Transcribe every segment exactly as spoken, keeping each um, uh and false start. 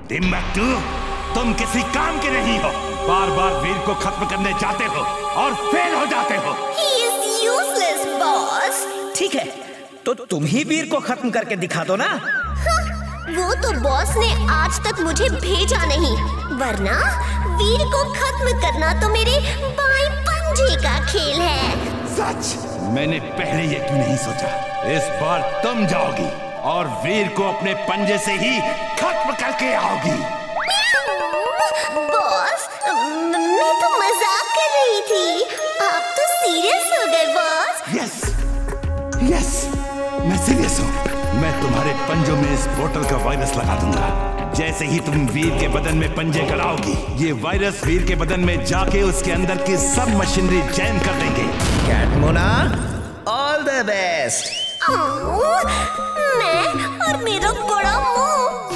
Timbuktu, तुम किसी काम के नहीं हो। बार बार वीर को खत्म करने जाते हो और फेल हो जाते हो। He is useless, boss. ठीक है, तो तुम ही वीर को खत्म करके दिखा दो ना। हाँ, वो तो बॉस ने आज तक मुझे भेजा नहीं, वरना वीर को खत्म करना तो मेरे बाएं पंजे का खेल है। सच, मैंने पहले ये क्यों नहीं सोचा। इस बार तुम जाओगी और वीर को अपने पंजे से ही खत्म करके आओगी। बॉस, मैं तो मजाक कर रही थी, आप तो सीरियस हो गए बॉस। यस, यस, मैं सीरियस हूँ। मैं तुम्हारे पंजों में इस बोतल का वायरस लगा दूंगा। जैसे ही तुम वीर के बदन में पंजे गड़ाओगी, ये वायरस वीर के बदन में जाके उसके अंदर की सब मशीनरी जैम कर देंगे। Catmona, all the best. मैं और मेरा बड़ा मुंह।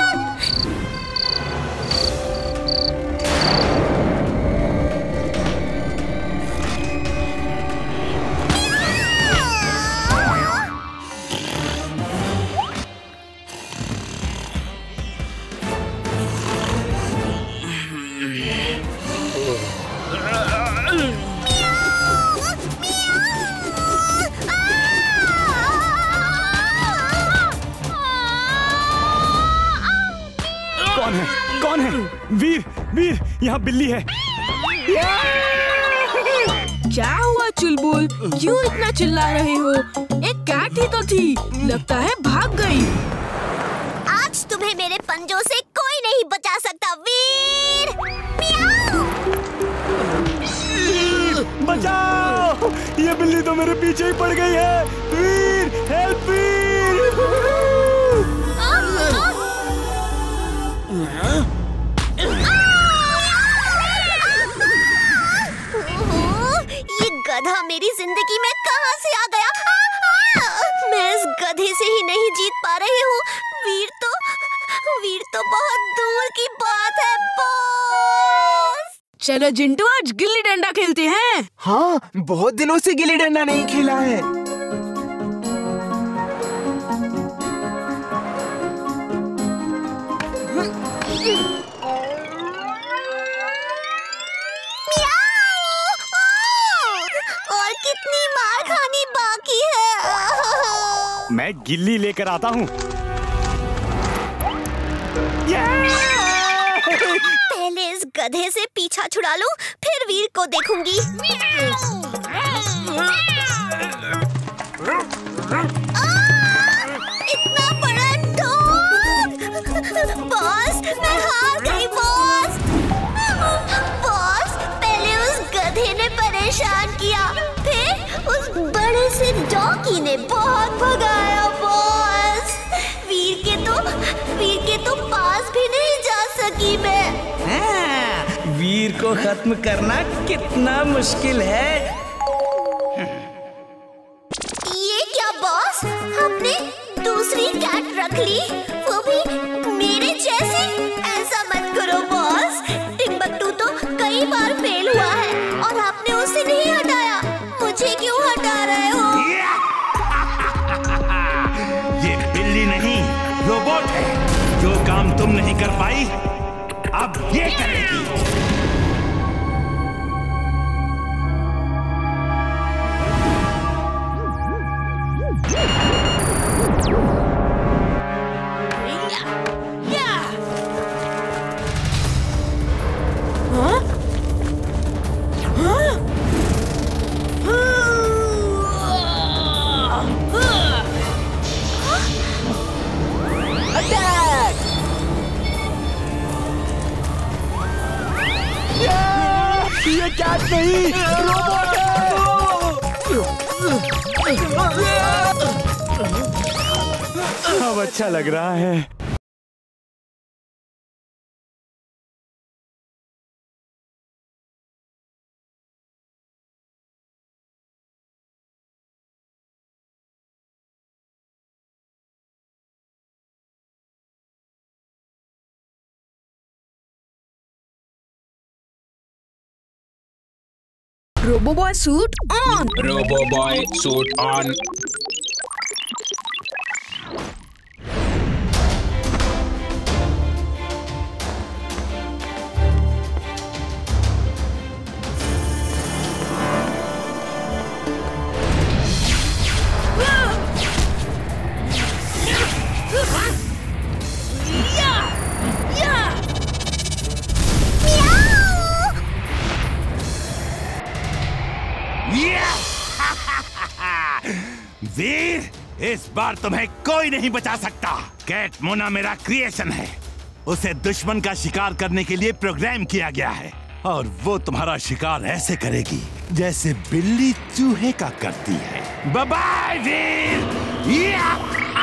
कौन है? कौन है? वीर, वीर, यहाँ बिल्ली है। क्या हुआ चुलबुल? क्यों इतना चिल्ला रहे हो? एक कैट ही तो थी, लगता है भाग गई। आज तुम्हें मेरे पंजों से कोई नहीं बचा सकता वीर। बचाओ! ये बिल्ली तो मेरे पीछे ही पड़ गई है। वीर, हेल्प वीर! ये गधा मेरी जिंदगी में कहां से आ गया? मैं इस गधे से ही नहीं जीत पा रही हूँ। वीर तो वीर तो बहुत दूर की बात है बॉस। चलो जिंटू, आज गिल्ली डंडा खेलते हैं। हाँ, बहुत दिनों से गिल्ली डंडा नहीं खेला है। और कितनी मार खानी बाकी है। मैं गिल्ली लेकर आता हूँ। पहले इस गधे से पीछा छुड़ा लूं, फिर वीर को देखूंगी। इतना बड़ा डॉग! बॉस, मैं हार गई बॉस। बॉस, पहले उस गधे ने परेशान किया, फिर उस बड़े से डॉगी ने बहुत भगाया बॉस। वीर के तो वीर के तो पास भी नहीं जा सकी मैं। हाँ, वीर को खत्म करना कितना मुश्किल है। ये क्या बॉस, आपने दूसरी कैट रख ली, वो भी मेरे जैसी? ऐसा मत करो बॉस। टिम्बकटू तो कई बार फेल हुआ है और आपने उसे नहीं हटाया। मुझे क्यों हटा रहे हो? ये बिल्ली नहीं, रोबोट है। जो काम तुम नहीं कर पाई, अब ये करेगी। ये कैट नहीं, रोबोट है। अब अच्छा लग रहा है। Robo boy suit on. Robo boy suit on. Veer, इस बार तुम्हें कोई नहीं बचा सकता। कैट मोना मेरा क्रिएशन है। उसे दुश्मन का शिकार करने के लिए प्रोग्राम किया गया है और वो तुम्हारा शिकार ऐसे करेगी जैसे बिल्ली चूहे का करती है। Bye bye Veer. या!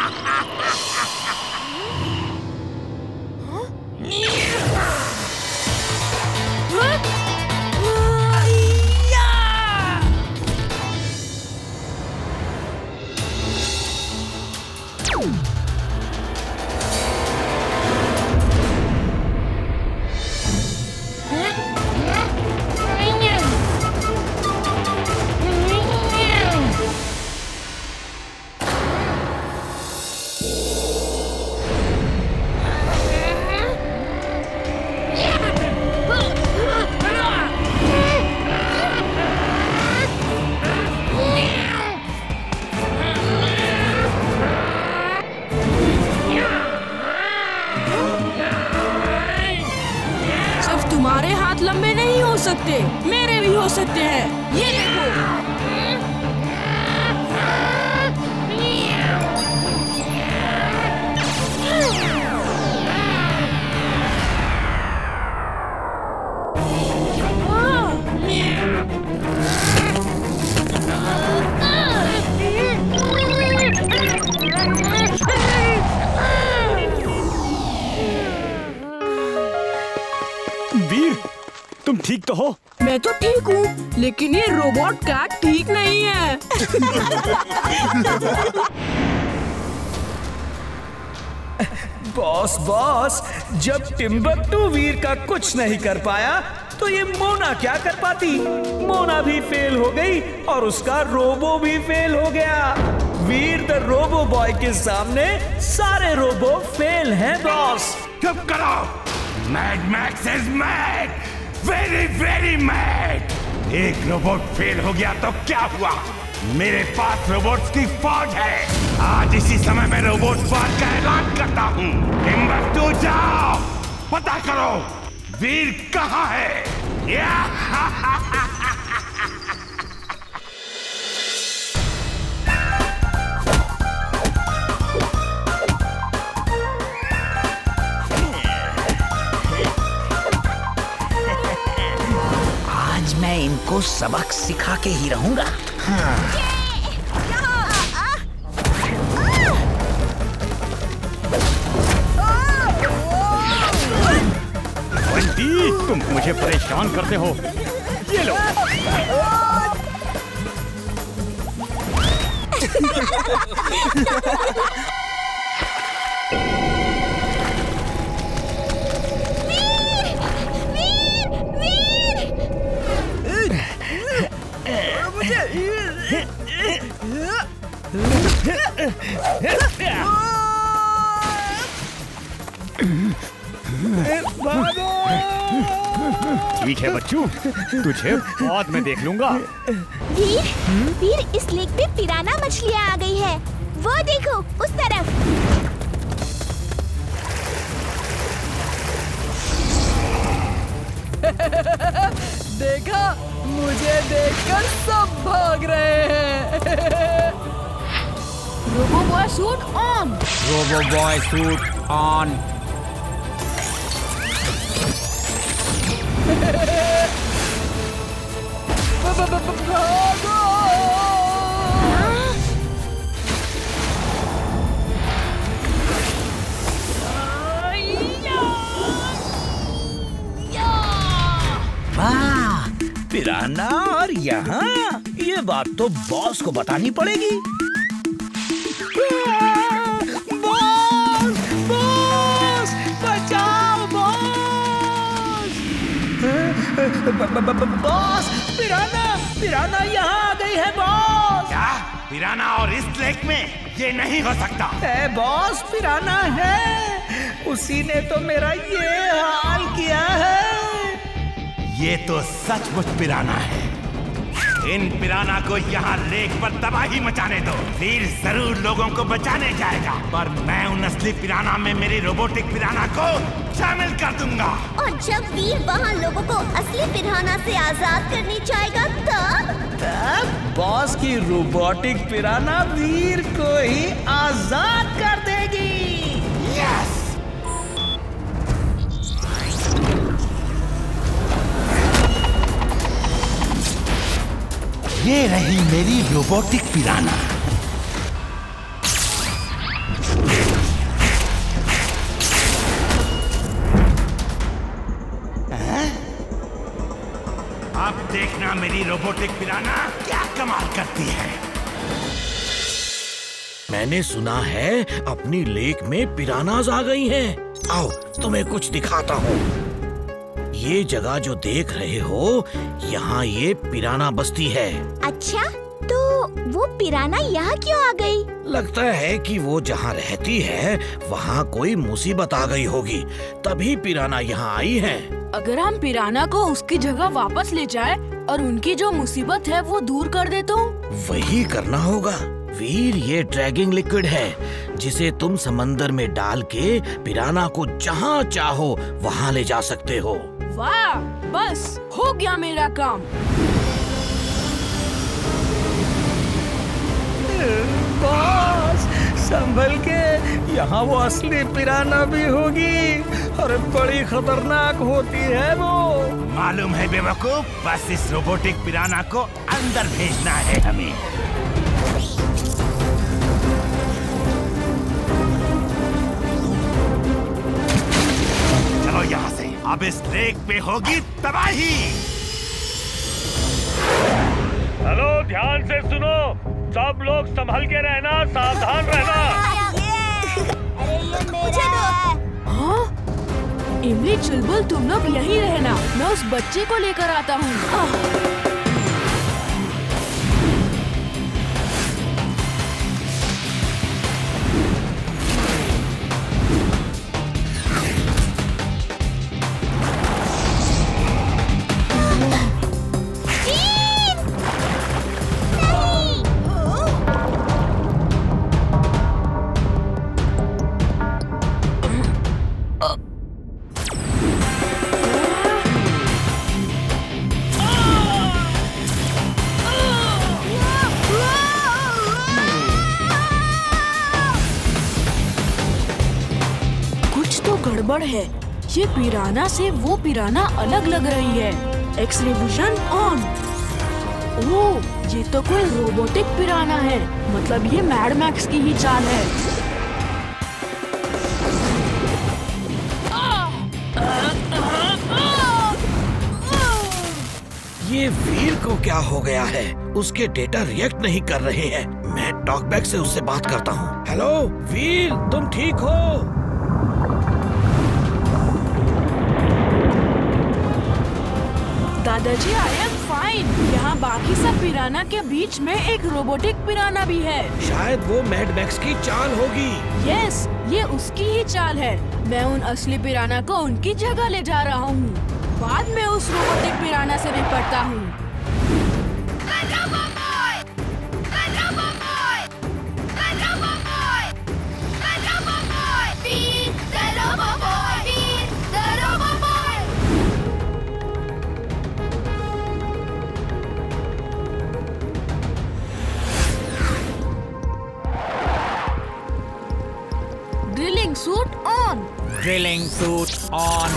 तुम्हारे हाथ लंबे नहीं हो सकते, मेरे भी हो सकते हैं। ये देखो। वीर, तुम ठीक तो हो? मैं तो ठीक हूँ, लेकिन ये रोबोट कैट ठीक नहीं है। बॉस बॉस, जब टिम्बकटू वीर का कुछ नहीं कर पाया तो ये मोना क्या कर पाती? मोना भी फेल हो गई और उसका रोबो भी फेल हो गया। वीर द रोबो बॉय के सामने सारे रोबो फेल हैं बॉस। चुप करो। Mad Max is mad, very very mad. एक रोबोट फेल हो गया तो क्या हुआ? मेरे पास रोबोट्स की फौज है। आज इसी समय मैं रोबोट वॉर का ऐलान करता हूँ। टिम्बकटू जाओ, पता करो वीर कहाँ है। या मैं इनको सबक सिखा के ही रहूंगा। हाँ। बंटी, तुम मुझे परेशान करते हो। ये लो। ठीक है बच्चू, तुझे बाद में देख लूंगा। वीर, वीर इस लेक पे पिराना मछलियाँ आ गई है। वो देखो उस तरफ। देखा, मुझे देखकर सब भाग रहे हैं। Robo boy suit on. Robo boy suit on. वाह, पिराना और यहाँ, ये बात तो बॉस को बतानी पड़ेगी। बॉस, बॉस, बचाओ बॉस। बॉस, पिराना, पिराना यहाँ आ गई है बॉस। क्या? पिराना और इस लेक में? ये नहीं हो सकता। है बॉस, पिराना है। उसी ने तो मेरा ये हाल किया है। ये तो सचमुच पिराना है। इन पिराना को यहाँ लेक पर तबाही मचाने दो। वीर जरूर लोगों को बचाने जाएगा, पर मैं उन असली पिराना में मेरी रोबोटिक पिराना को शामिल कर दूंगा। और जब वीर वहाँ लोगों को असली पिराना से आजाद करनी चाहेगा तब तब बॉस की रोबोटिक पिराना वीर को ही आजाद कर देगी। यस! ये रही मेरी रोबोटिक पिराना। अब देखना मेरी रोबोटिक पिराना क्या कमाल करती है। मैंने सुना है अपनी लेक में पिरानाज आ गई हैं। आओ तुम्हें कुछ दिखाता हूँ। ये जगह जो देख रहे हो, यहाँ ये पिराना बस्ती है। अच्छा, तो वो पिराना यहाँ क्यों आ गई? लगता है कि वो जहाँ रहती है वहाँ कोई मुसीबत आ गई होगी, तभी पिराना यहाँ आई है। अगर हम पिराना को उसकी जगह वापस ले जाए और उनकी जो मुसीबत है वो दूर कर दे तो? वही करना होगा। वीर, ये ड्रैगिंग लिक्विड है जिसे तुम समंदर में डाल के पिराना को जहाँ चाहो वहाँ ले जा सकते हो। वाह, बस हो गया मेरा काम। बॉस संभल के, यहाँ वो असली पिराना भी होगी और बड़ी खतरनाक होती है वो। मालूम है बेवकूफ, बस इस रोबोटिक पिराना को अंदर भेजना है हमें। चलो यहाँ से, अब इस लेक पे होगी तबाही। हेलो, ध्यान से सुनो, सब लोग संभल के रहना, सावधान रहना। अरे ये मेरा है। हाँ? इमली, चुलबुल, तुम लोग यहीं रहना, मैं उस बच्चे को लेकर आता हूँ। गड़बड़ है, ये पिराना से वो पिराना अलग लग रही है। X-ray vision on. ओह, ये तो कोई रोबोटिक पिराना है, मतलब ये मैड मैक्स की ही चाल है। ये वीर को क्या हो गया है? उसके डेटा रिएक्ट नहीं कर रहे हैं। मैं टॉकबैक से उससे बात करता हूँ। हेलो वीर, तुम ठीक हो? दादाजी, आई एम फाइन। यहाँ बाकी सब पिराना के बीच में एक रोबोटिक पिराना भी है। शायद वो मैड मैक्स की चाल होगी। यस, ये उसकी ही चाल है। मैं उन असली पिराना को उनकी जगह ले जा रहा हूँ। बाद में उस रोबोटिक पिराना से निपटता हूँ। Drilling suit on. Drilling suit on.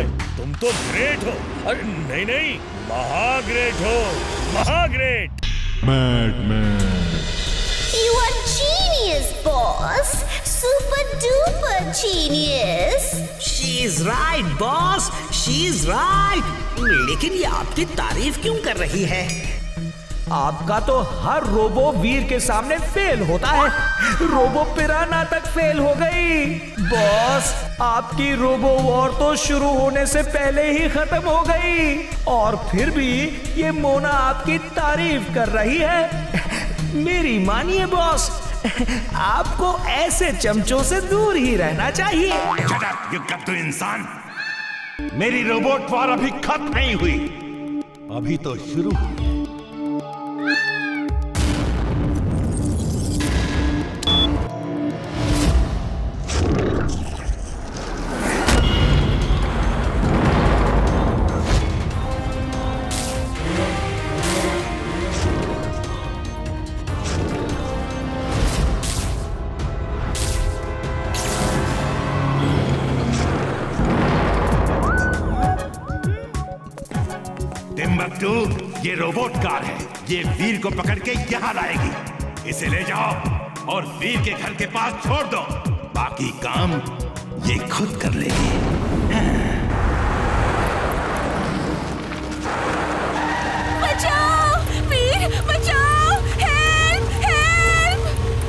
है। तुम तो ग्रेट हो। अरे नहीं नहीं, महाग्रेट हो, महाग्रेट। You are genius, boss. Super duper genius. She is right, boss. She is right. लेकिन ये आपकी तारीफ क्यों कर रही है? आपका तो हर रोबो वीर के सामने फेल होता है। रोबो पिराना तक फेल हो गई। बॉस, आपकी रोबो वॉर तो शुरू होने से पहले ही खत्म हो गई और फिर भी ये मोना आपकी तारीफ कर रही है। मेरी मानिए बॉस, आपको ऐसे चमचों से दूर ही रहना चाहिए। Shut up, you गद्दू इंसान। मेरी रोबोट वॉर अभी खत्म नहीं हुई, अभी तो शुरू हुई है। टिम्बकटू, ये रोबोट कार है। ये वीर को पकड़ के यहाँ लाएगी। इसे ले जाओ और वीर के घर के पास छोड़ दो। बाकी काम ये खुद कर लेगी। बचाओ वीर, बचाओ, हेल्प हेल्प।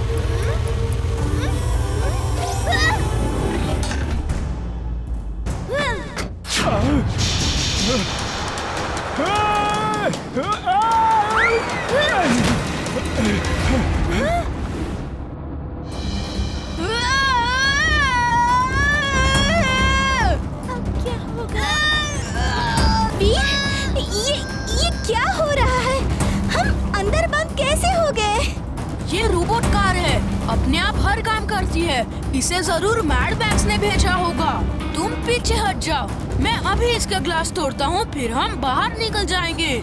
ये रोबोट कार है, अपने आप हर काम करती है। इसे जरूर मैड मैक्स ने भेजा होगा। तुम पीछे हट जाओ, मैं अभी इसका ग्लास तोड़ता हूँ, फिर हम बाहर निकल जाएंगे।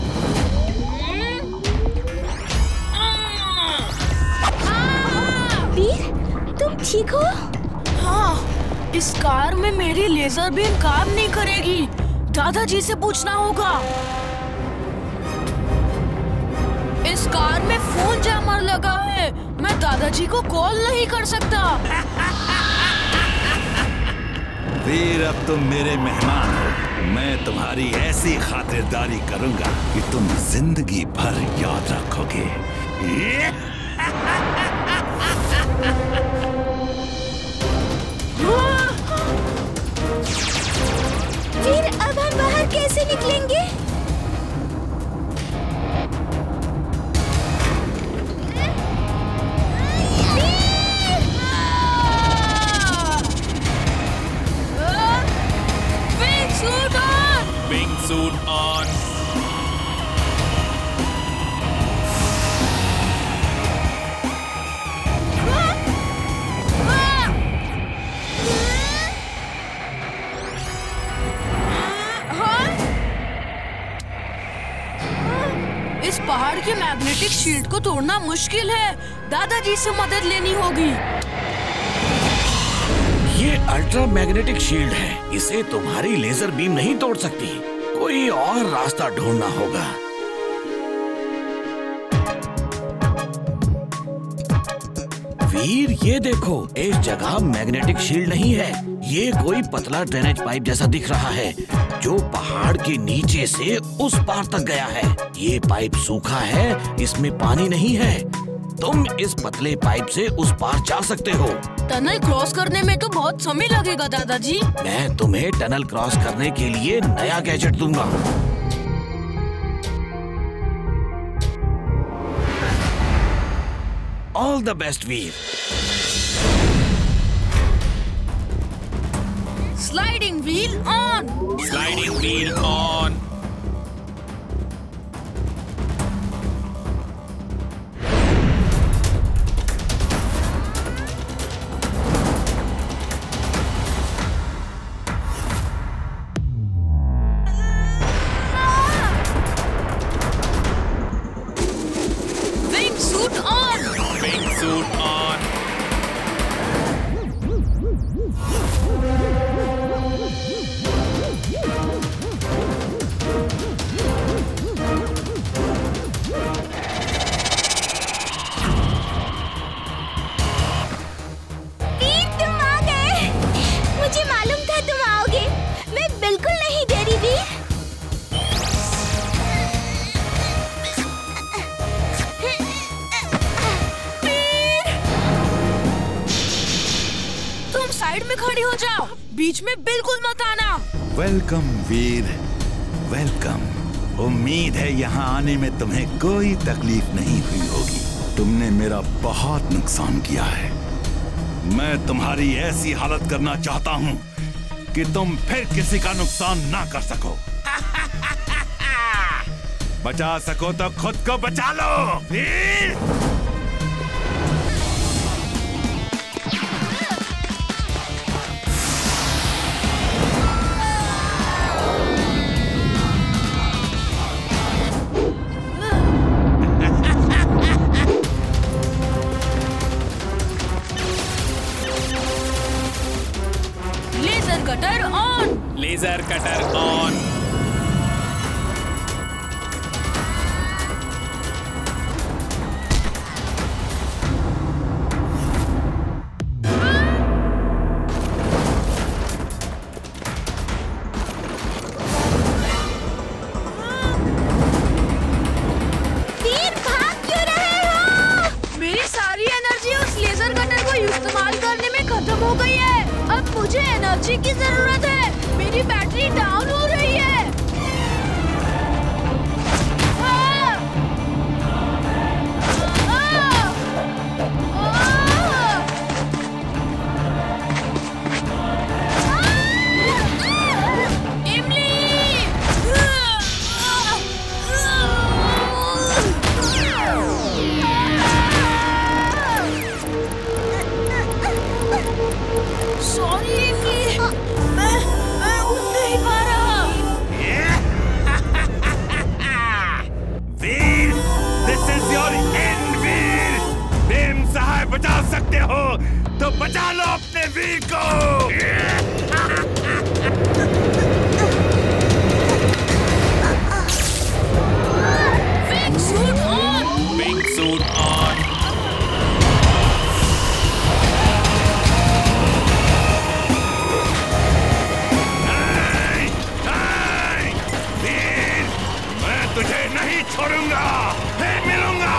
वीर, तुम ठीक हो? हाँ, इस कार में मेरी लेजर बीम काम नहीं करेगी। दादाजी से पूछना होगा। इस कार में फोन जैमर लगा है, मैं दादाजी को कॉल नहीं कर सकता। वीर, अब तुम मेरे मेहमान हो। मैं तुम्हारी ऐसी खातिरदारी करूंगा कि तुम जिंदगी भर याद रखोगे। वीर, अब हम बाहर कैसे निकलेंगे? Suit on. इस पहाड़ के मैग्नेटिक शील्ड को तोड़ना मुश्किल है। दादाजी से मदद लेनी होगी। ये अल्ट्रा मैग्नेटिक शील्ड है, इसे तुम्हारी लेजर बीम नहीं तोड़ सकती। कोई और रास्ता ढूंढना होगा। वीर, ये देखो, इस जगह मैग्नेटिक शील्ड नहीं है। ये कोई पतला ड्रेनेज पाइप जैसा दिख रहा है जो पहाड़ के नीचे से उस पार तक गया है। ये पाइप सूखा है, इसमें पानी नहीं है। तुम इस पतले पाइप से उस पार जा सकते हो। टनल क्रॉस करने में तो बहुत समय लगेगा दादाजी। मैं तुम्हें टनल क्रॉस करने के लिए नया गैजेट दूंगा। All the best Veer. Sliding wheel on. Sliding wheel on. Wingsuit on. Wingsuit on. हो जाओ, बीच में बिल्कुल मत आना। Welcome Veer, welcome. उम्मीद है यहाँ आने में तुम्हें कोई तकलीफ नहीं हुई होगी। तुमने मेरा बहुत नुकसान किया है। मैं तुम्हारी ऐसी हालत करना चाहता हूँ कि तुम फिर किसी का नुकसान ना कर सको। बचा सको तो खुद को बचा लो Veer. Laser cutter on. Laser cutter on. Veer भाग क्यों रहे हो? मेरी सारी एनर्जी उस लेजर कटर को इस्तेमाल करने में खत्म हो गई है। अब मुझे एनर्जी की जरूरत है। मेरी बैटरी डाउन हो रही है। आ! आ! आ! इमली! सॉरी इमली, मैं मैं उठ नहीं पा रहा। वीर, this is your end, वीर। बेम सहाय बचा सकते हो तो बचा लो अपने वीर को। Wing suit on. Wing suit on. नहीं, नहीं, वीर, मैं तुझे नहीं छोड़ूंगा। फिर मिलूंगा।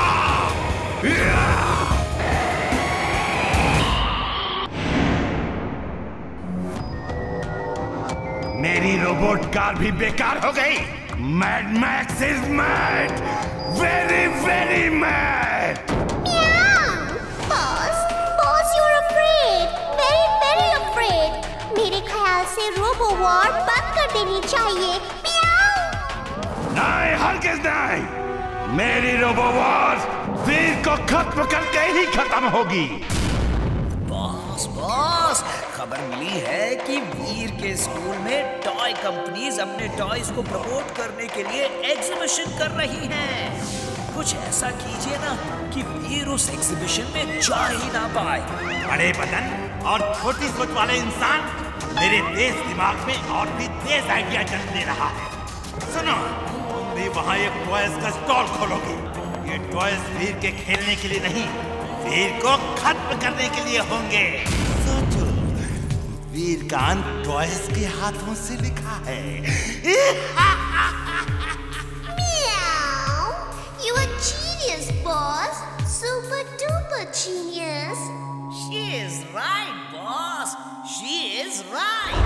मेरी रोबोट कार भी बेकार हो गई। Mad Max is mad, very very mad. Boss, boss, you're afraid, very very afraid. मेरे ख्याल से रोबो वॉर बंद कर देनी चाहिए। म्याऊ। नहीं, हरगिज नहीं। मेरी रोबो वॉर वीर को खत्म करके ही खत्म होगी। बॉस बॉस, खबर मिली है कि वीर के स्कूल में टॉय कंपनीज अपने टॉयज को प्रमोट करने के लिए एग्जीबिशन कर रही हैं। कुछ ऐसा कीजिए ना कि वीर उस एग्जीबिशन में जा ही ना पाए। बड़े बदन और छोटी सोच वाले इंसान मेरे तेज दिमाग में और भी तेज आइडिया जन्म दे रहा है। सुनो, तुम भी वहाँ एक टॉयज का स्टॉल खोलोगे। ये टॉयज वीर के खेलने के लिए नहीं, वीर को खत्म करने के लिए होंगे। सोचो, वीर का अंत टॉयज के हाथों से लिखा है। Meow. You are genius, boss. Super duper genius. She is right, boss. She is right.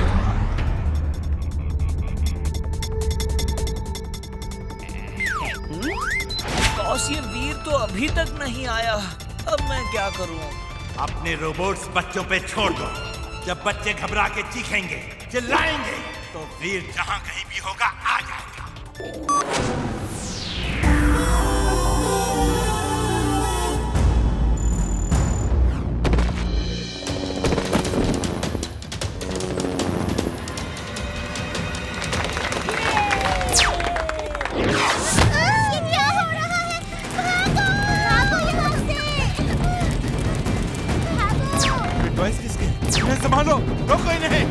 Boss, ये वीर तो अभी तक नहीं आया। अब मैं क्या करूं? अपने रोबोट्स बच्चों पे छोड़ दो। जब बच्चे घबरा के चीखेंगे, चिल्लाएंगे, तो वीर जहां कहीं भी होगा आ जाएगा। ये क्या हो रहा है? भागो! भागो यहाँ से! भागो! टॉयज किसके? मैं संभालो, रोको इन्हें।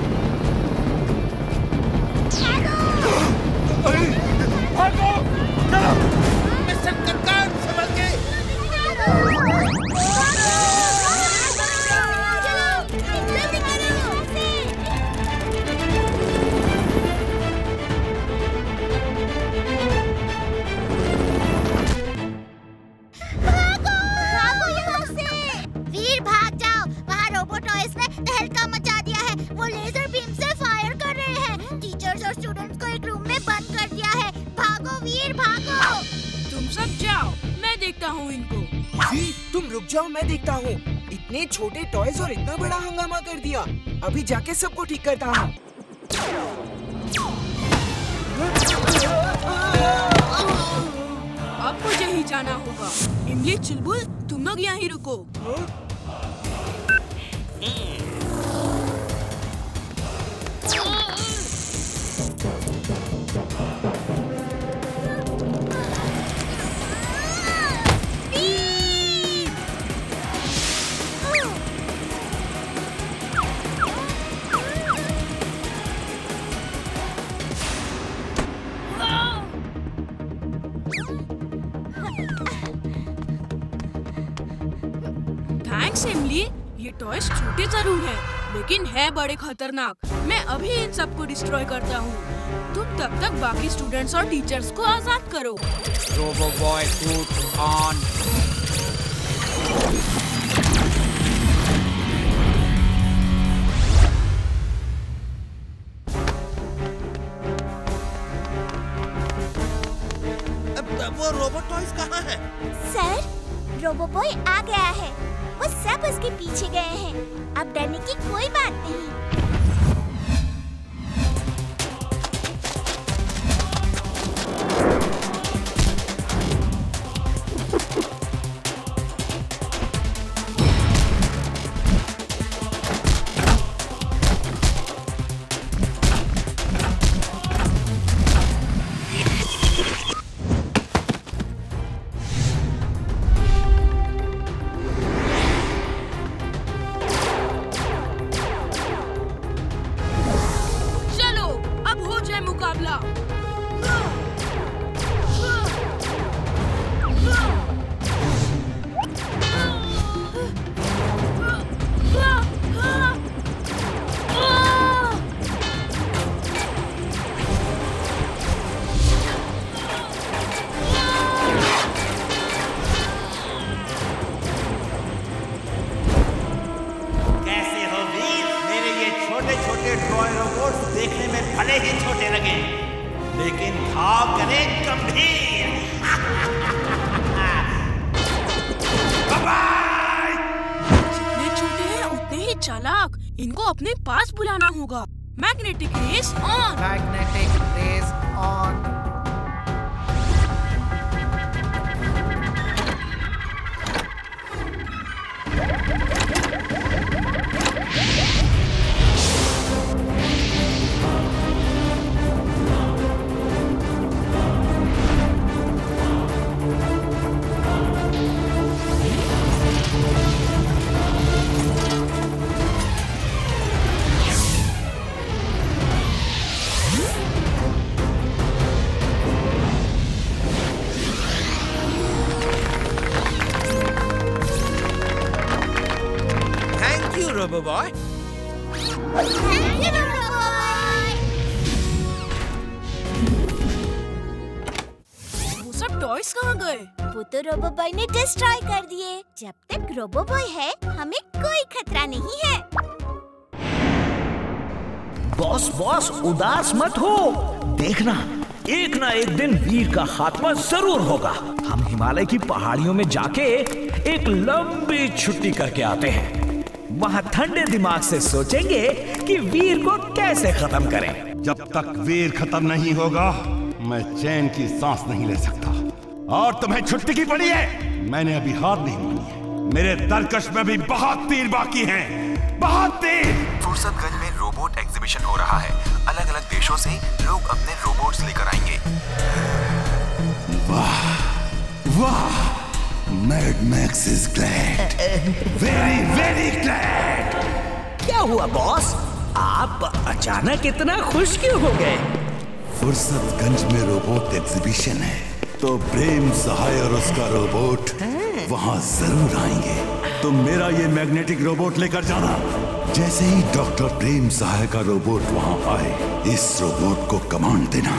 भागो! चलो! मिस्टर कप्तान, संभल के। वीर भाग जाओ, वहाँ रोबो टॉयज ने तहलका मचा दिया है। वो जाओ, मैं देखता हूँ इनको। वीर, तुम रुक जाओ, मैं देखता हूँ। इतने छोटे टॉयज और इतना बड़ा हंगामा कर दिया। अभी जाके सबको ठीक करता हूँ। अब मुझे ही जाना होगा। इमली, चुलबुल, तुम लोग यहाँ ही रुको। थैंक्स इमली, ये टॉयज छोटे जरूर हैं, लेकिन है बड़े खतरनाक। मैं अभी इन सबको डिस्ट्रॉय करता हूँ। तुम तब तक बाकी स्टूडेंट्स और टीचर्स को आजाद करो। Robo boy suit on. वो रोबोट टॉयज कहाँ है? सर, रोबो बॉय आ गया है। वो सब उसके पीछे गए हैं। अब डरने की कोई बात नहीं। मुकाबला। टॉय रोबोट्स देखने में भले ही छोटे लगे, लेकिन घाव करें गंभीर। जितने छोटे हैं उतने ही चालाक। इनको अपने पास बुलाना होगा। Magnetic race on. Magnetic race on. Robo boy. वो सब टॉयज कहाँ गए? वो तो रोबो बॉय ने डिस्ट्रॉय कर दिए। जब तक रोबो बॉय है, हमें कोई खतरा नहीं है। बॉस बॉस उदास मत हो। देखना, एक ना एक दिन वीर का खात्मा जरूर होगा। हम हिमालय की पहाड़ियों में जाके एक लंबी छुट्टी करके आते हैं। वहाँ ठंडे दिमाग से सोचेंगे कि वीर को कैसे खत्म करें। जब तक वीर खत्म नहीं होगा, मैं चैन की सांस नहीं ले सकता। और तुम्हें छुट्टी की पड़ी है। मैंने अभी हार नहीं मानी है। मेरे तरकश में भी बहुत तीर बाकी हैं, बहुत तीर। फुर्सतगंज में रोबोट एग्जीबिशन हो रहा है। अलग अलग देशों से लोग अपने रोबोट्स लेकर आएंगे। वाह वाह, Mad Max is glad, very very glad. क्या हुआ बॉस, आप अचानक इतना खुश क्यों हो गए? फुर्सतगंज में रोबोट एग्जीबिशन है, तो प्रेम सहाय और उसका रोबोट वहाँ जरूर आएंगे। तुम मेरा ये मैग्नेटिक रोबोट लेकर जाना। जैसे ही डॉक्टर प्रेम सहाय का रोबोट वहाँ आए, इस रोबोट को कमांड देना।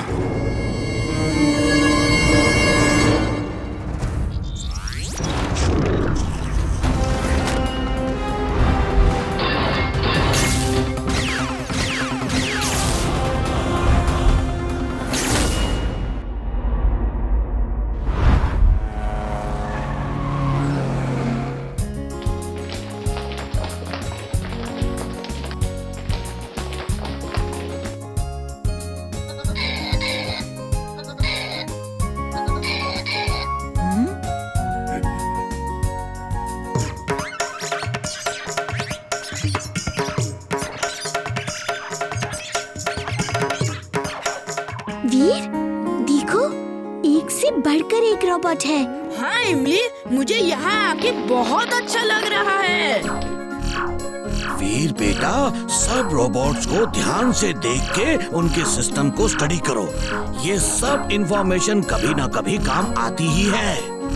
वीर, देखो एक से बढ़कर एक रोबोट है। हाँ इमली, मुझे यहाँ आके बहुत अच्छा लग रहा है। वीर बेटा, सब रोबोट्स को ध्यान से देख के उनके सिस्टम को स्टडी करो। ये सब इंफॉर्मेशन कभी ना कभी काम आती ही है।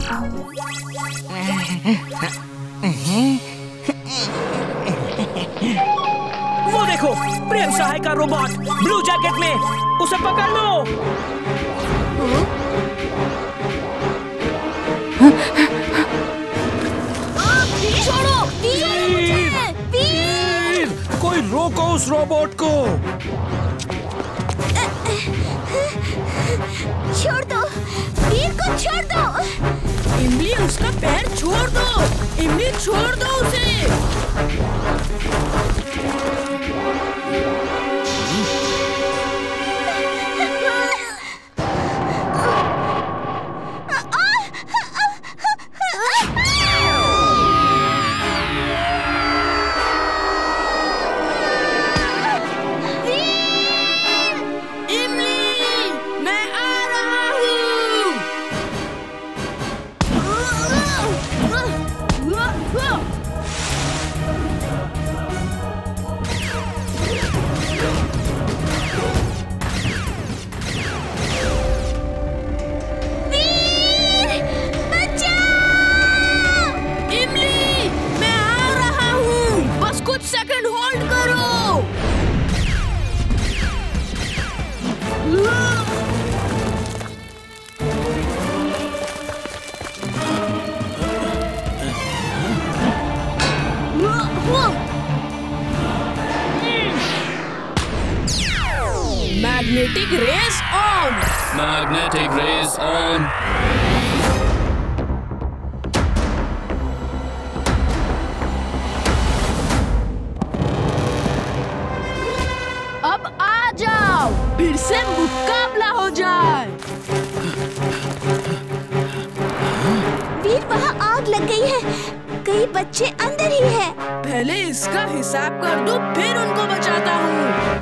वो देखो, प्रेम सहाय का रोबोट ब्लू जैकेट में, उसे पकड़ लो। छोड़ो, वीर, वीर, कोई रोको उस रोबोट को। छोड़ दो, वीर को छोड़ दो। इमली उसका पैर छोड़ दो, इमली छोड़ दो उसे। सेकंड होल्ड करो। Magnetic race on. Magnetic race on. अब आ जाओ, फिर से मुकाबला हो जाए। वीर, वहाँ आग लग गई है, कई बच्चे अंदर ही है। पहले इसका हिसाब कर दूं, फिर उनको बचाता हूँ।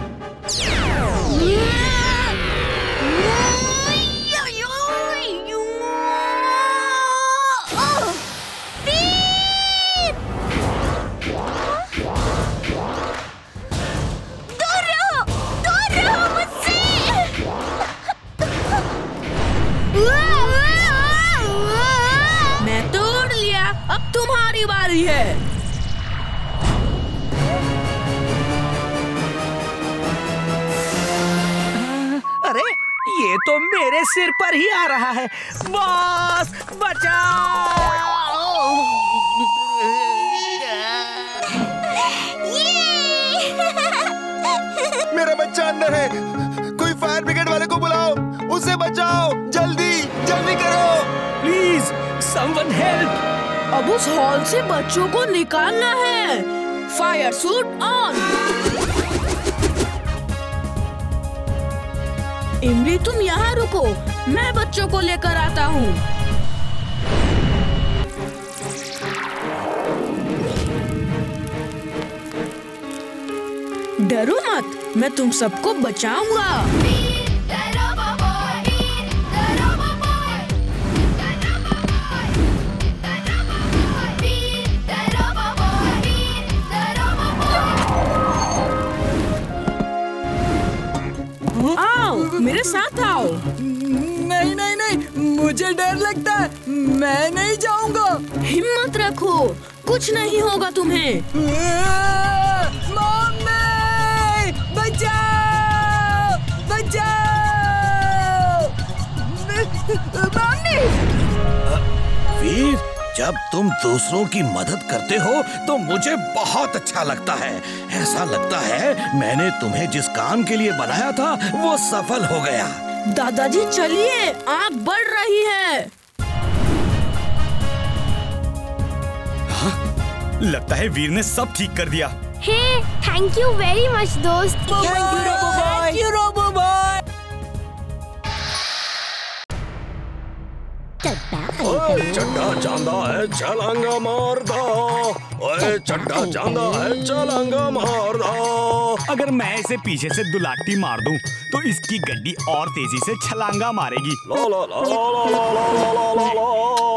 मैं तोड़ लिया, अब तुम्हारी बारी है। अरे ये तो मेरे सिर पर ही आ रहा है। बॉस बचाओ। मेरा बच्चा अंदर है, कोई फायर ब्रिगेड वाले को बुलाओ, उसे बचाओ, जल्दी जल्दी करो प्लीज, समवन हेल्प। अब उस हॉल से बच्चों को निकालना है। Fire suit on. इमली, तुम यहाँ रुको, मैं बच्चों को लेकर आता हूँ। डरो मत, मैं तुम सबको बचाऊंगा। आओ, मेरे साथ आओ। नहीं नहीं नहीं, मुझे डर लगता है, मैं नहीं जाऊंगा। हिम्मत रखो, कुछ नहीं होगा तुम्हें। मम्मी, बचाओ, बचाओ, मम्मी। वीर, जब तुम दूसरों की मदद करते हो तो मुझे बहुत अच्छा लगता है। ऐसा लगता है मैंने तुम्हें जिस काम के लिए बनाया था वो सफल हो गया। दादाजी चलिए, आग बढ़ रही है। हाँ? लगता है वीर ने सब ठीक कर दिया। Hey, thank you very much दोस्त। Thank you robo boy. Thank you robo boy. चड्डा चांदा है, छलांगा मार दो। ओए चड्डा चांदा है चलांगा मार दो। अगर मैं इसे पीछे से दुलाटी मार दूं तो इसकी गड्डी और तेजी से छलांगा मारेगी। ला ला ला ला ला ला ला ला।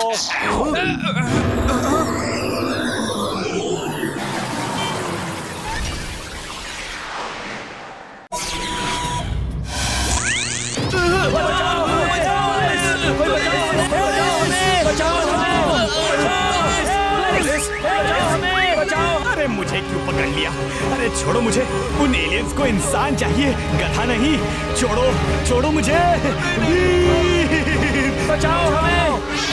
अरे मुझे क्यों पकड़ लिया? अरे छोड़ो मुझे, उन एलियंस को इंसान चाहिए, गधा नहीं। छोड़ो छोड़ो मुझे, बचाओ हमें।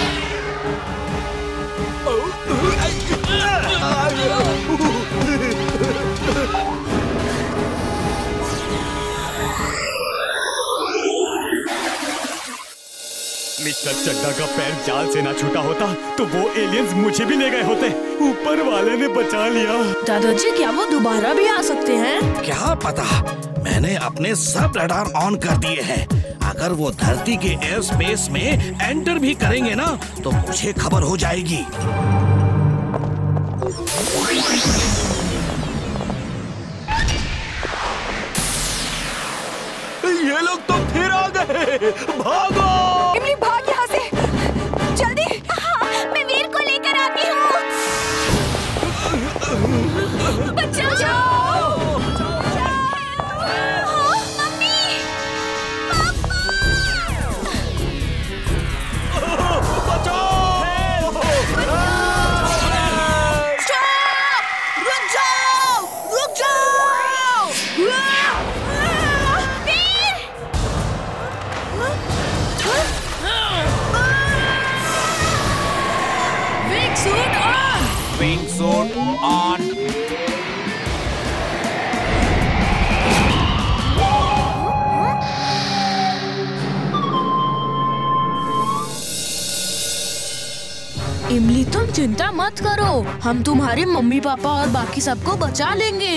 मिस्टर चड्डा का पैर जाल से ना छूटा होता तो वो एलियंस मुझे भी ले गए होते। ऊपर वाले ने बचा लिया। दादाजी क्या वो दोबारा भी आ सकते हैं? क्या पता, मैंने अपने सब रडार ऑन कर दिए हैं। अगर वो धरती के एयर स्पेस में एंटर भी करेंगे ना तो मुझे खबर हो जाएगी। ये लोग तो फिर आ गए, भागो! इमली भाग यहाँ से, जल्दी! हाँ, मैं वीर को लेकर आती हूँ। बचाओ! बचाओ! मम्मी! पापा! बचाओ! स्टॉप! रुक जाओ! रुक जाओ! Wing suit on. इमली तुम चिंता मत करो, हम तुम्हारे मम्मी पापा और बाकी सबको बचा लेंगे।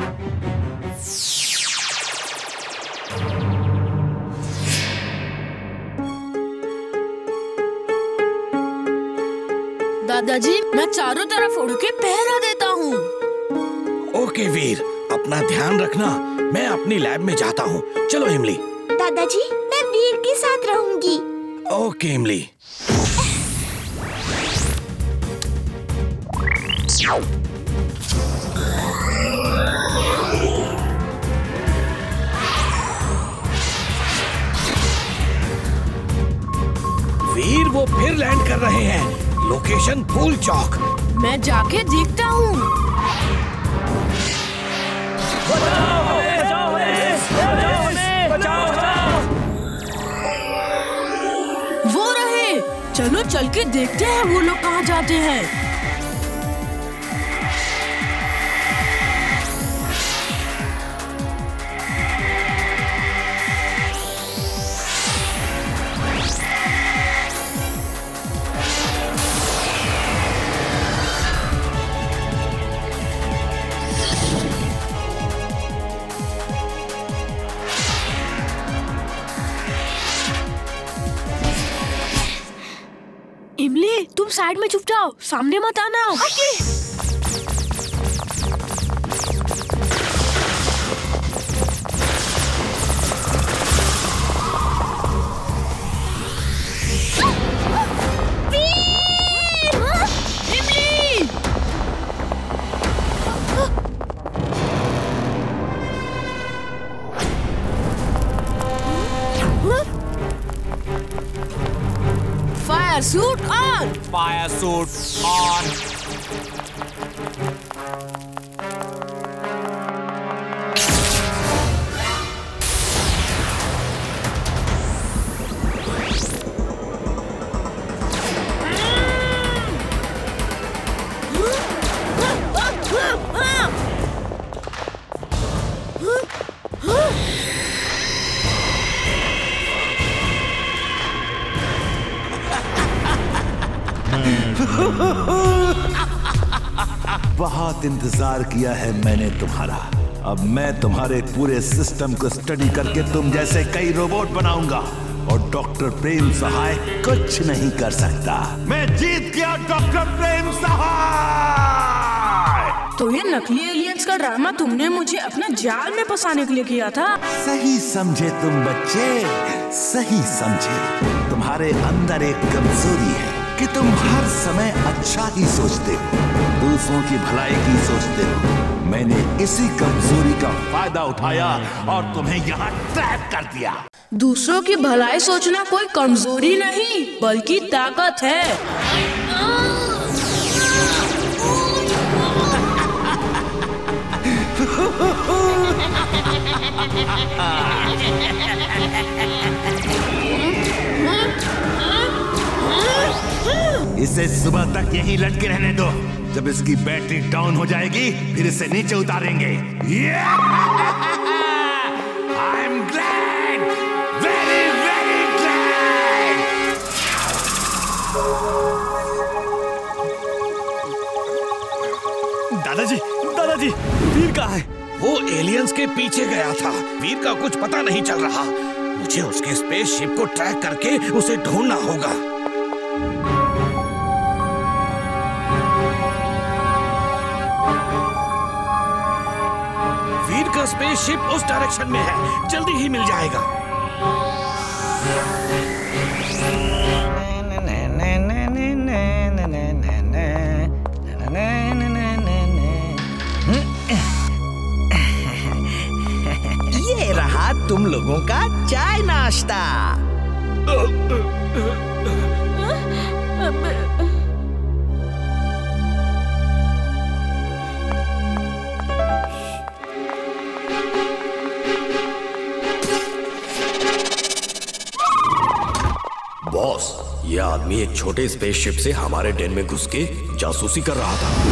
दादाजी मैं चारों तरफ उड़ के पहरा देता हूँ। ओके वीर, अपना ध्यान रखना। मैं अपनी लैब में जाता हूँ। चलो इमली। दादाजी मैं वीर के साथ रहूंगी। ओके इमली। वीर वो फिर लैंड कर रहे हैं। लोकेशन फूल चौक। मैं जाके देखता हूँ। वो रहे, चलो चल के देखते हैं वो लोग कहाँ जाते हैं। इमली तुम साइड में चुप जाओ, सामने मत आना। Fire suit on! Fire suit on! बहुत इंतजार किया है मैंने तुम्हारा। अब मैं तुम्हारे पूरे सिस्टम को स्टडी करके तुम जैसे कई रोबोट बनाऊंगा और डॉक्टर प्रेम सहाय कुछ नहीं कर सकता। मैं जीत गया डॉक्टर प्रेम सहाय। तो ये नकली एलियंस का ड्रामा तुमने मुझे अपने जाल में फंसाने के लिए किया था। सही समझे तुम बच्चे, सही समझे। तुम्हारे अंदर एक कमजोरी है कि तुम हर समय अच्छा ही सोचते हो, दूसरों की भलाई की सोचते हो। मैंने इसी कमजोरी का फायदा उठाया और तुम्हें यहाँ ट्रैप कर दिया। दूसरों की भलाई सोचना कोई कमजोरी नहीं बल्कि ताकत है। इसे सुबह तक यहीं लटके रहने दो। जब इसकी बैटरी डाउन हो जाएगी फिर इसे नीचे उतारेंगे। I am glad, very very glad. दादाजी, दादाजी, वीर कहाँ है? वो एलियंस के पीछे गया था। वीर का कुछ पता नहीं चल रहा। मुझे उसके स्पेसशिप को ट्रैक करके उसे ढूंढना होगा। वीर का स्पेसशिप उस डायरेक्शन में है, जल्दी ही मिल जाएगा। ये रहा तुम लोगों का चाय नाश्ता। बॉस, यह आदमी एक छोटे स्पेसशिप से हमारे डेन में घुस के जासूसी कर रहा था।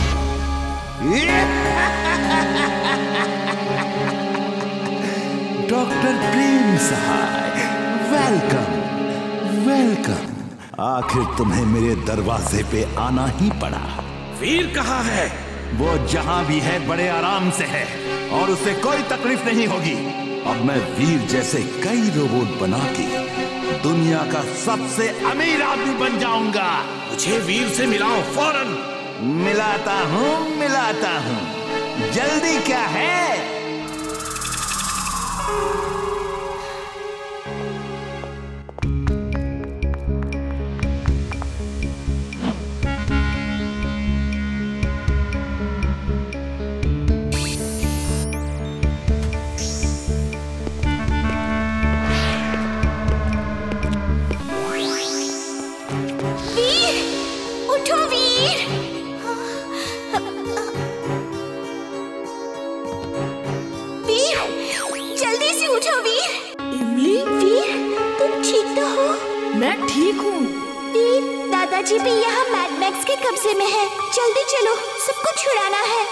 Doctor Prem Sahay, welcome welcome. आखिर तुम्हें मेरे दरवाजे पे आना ही पड़ा। वीर कहाँ है? वो जहाँ भी है बड़े आराम से है और उसे कोई तकलीफ नहीं होगी। अब मैं वीर जैसे कई रोबोट बना के दुनिया का सबसे अमीर आदमी बन जाऊंगा। मुझे वीर से मिलाओ फौरन। मिलाता हूँ मिलाता हूँ, जल्दी क्या है? दादाजी भी यहाँ मैड मैक्स के कब्जे में है। जल्दी चलो, सबको छुड़ाना है।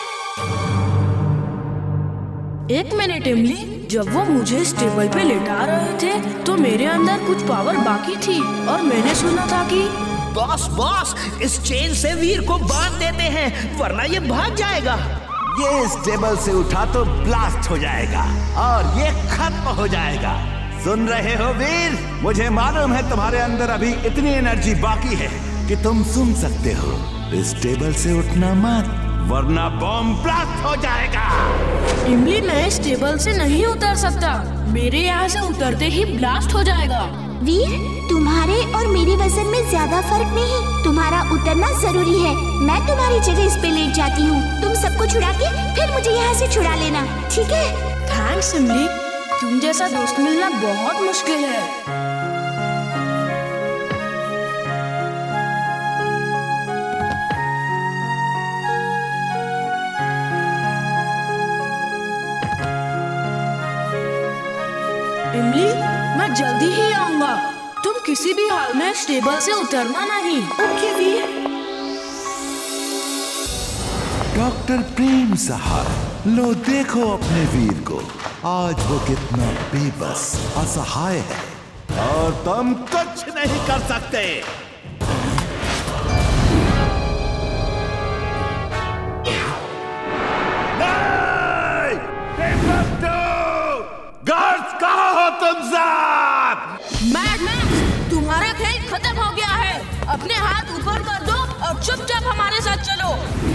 एक मिनट इमली, जब वो मुझे इस टेबल पे लेटा रहे थे तो मेरे अंदर कुछ पावर बाकी थी और मैंने सुना था कि बॉस बॉस इस चेन से वीर को बांध देते हैं वरना ये भाग जाएगा। ये इस टेबल से उठा तो ब्लास्ट हो जाएगा और ये खत्म हो जाएगा। सुन रहे हो वीर? मुझे मालूम है तुम्हारे अंदर अभी इतनी एनर्जी बाकी है कि तुम सुन सकते हो। इस टेबल से उठना मत वरना बॉम्ब ब्लास्ट हो जाएगा। इमली, मैं इस टेबल से नहीं उतर सकता। मेरे यहाँ से उतरते ही ब्लास्ट हो जाएगा। वीर, तुम्हारे और मेरे वजन में ज्यादा फर्क नहीं। तुम्हारा उतरना जरूरी है। मैं तुम्हारी जगह इस पे लेट जाती हूँ। तुम सबको छुड़ा के फिर मुझे यहाँ से छुड़ा लेना, ठीक है? थैंक्स इमली, तुम जैसा दोस्त मिलना बहुत मुश्किल है। इमली, मैं जल्दी ही आऊंगा। तुम किसी भी हाल में इस टेबल से उतरना नहीं। ओके वीर। डॉक्टर प्रेम सहाय, लो देखो अपने वीर को। आज वो कितना बेबस असहाय है और तुम कुछ नहीं कर सकते। गार्ड्स कहाँ हो तुम सब? मैड मैक्स, तुम्हारा खेल खत्म हो गया है। अपने हाथ ऊपर कर दो और चुपचाप हमारे साथ चलो।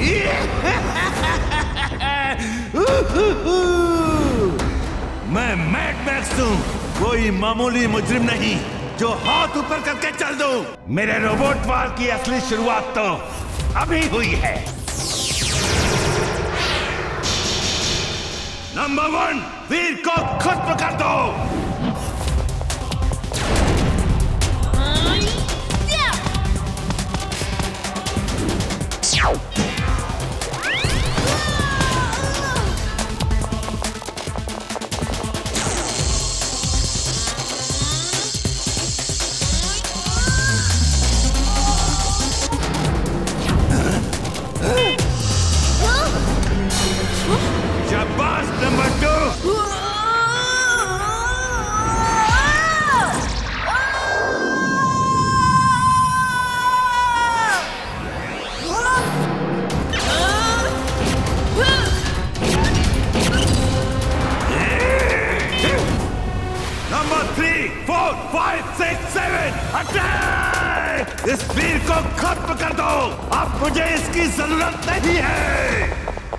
मैं मैड मैक्स हूँ, कोई मामूली मुजरिम नहीं जो हाथ ऊपर करके चल दूं। मेरे रोबोट वार की असली शुरुआत तो अभी हुई है। नंबर वन, वीर को खत्म कर दो। शाबाश number two. Number three, four, five, six, seven, attack! इस वीर को खत्म कर दो, अब मुझे इसकी जरूरत नहीं है।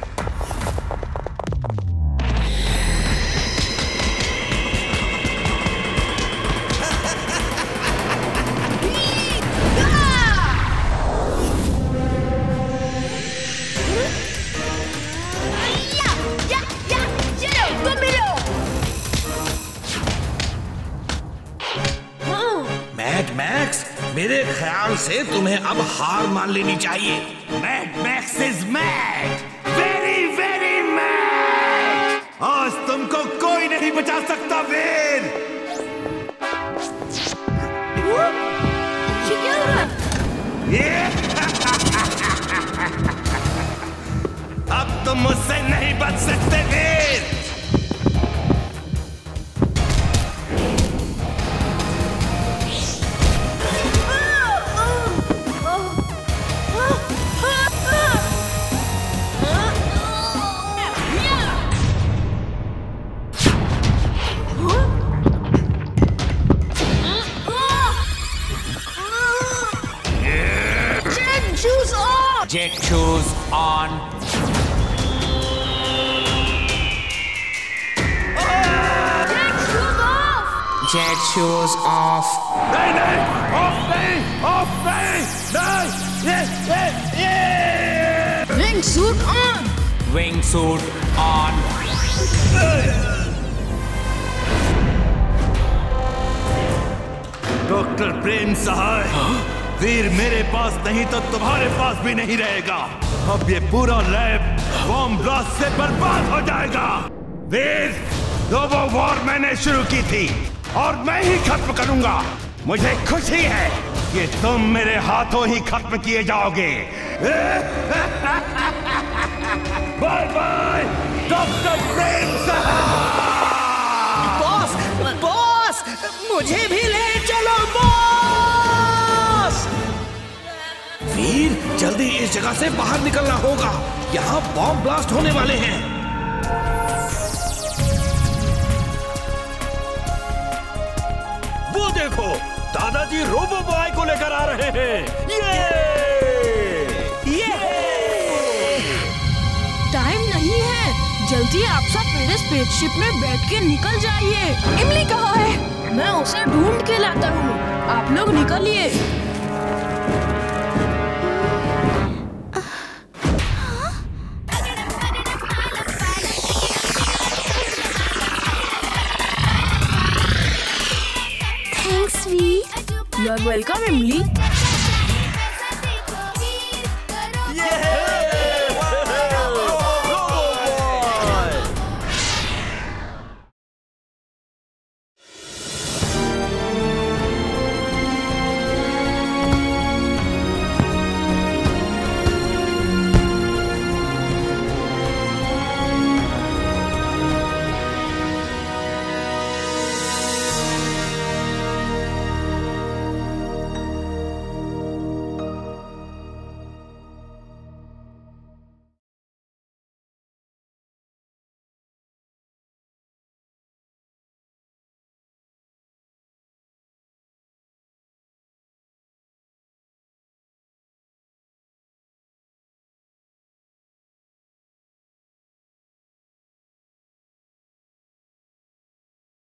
मैक्स, मेरे ख्याल से तुम्हें अब हार मान लेनी चाहिए। Mad Max is mad, very very mad. आज तुमको कोई नहीं बचा सकता वीर। ये क्या हो रहा है? अब तुम मुझसे नहीं बच सकते वीर। Jet shoes on. Jet shoes off. Jet shoes off. नहीं नहीं, ऑफ नहीं, ऑफ नहीं, नहीं, ये ये ये। Wing suit on. Wing suit on. Doctor Prem Sahay, Veer मेरे पास नहीं तो तुम्हारे पास भी नहीं रहेगा। अब ये पूरा लैब बॉम्ब ब्लास्ट से बर्बाद हो जाएगा। वीर, रोबो वॉर मैंने शुरू की थी और मैं ही खत्म करूंगा। मुझे खुशी है कि तुम मेरे हाथों ही खत्म किए जाओगे। Bye bye doctor Prem Sahay. Boss, boss, मुझे भी ले चलो बॉस। वीर, जल्दी इस जगह से बाहर निकलना होगा, यहाँ बॉम्ब ब्लास्ट होने वाले हैं। वो देखो, दादाजी रोबो बॉय को लेकर आ रहे हैं। ये! ये! टाइम नहीं है, जल्दी आप सब मेरे स्पेसशिप में बैठ के निकल जाइए। इमली कहाँ है? मैं उसे ढूंढ के लाता हूँ, आप लोग निकलिए। थैंक्स वी। You are welcome, Emily.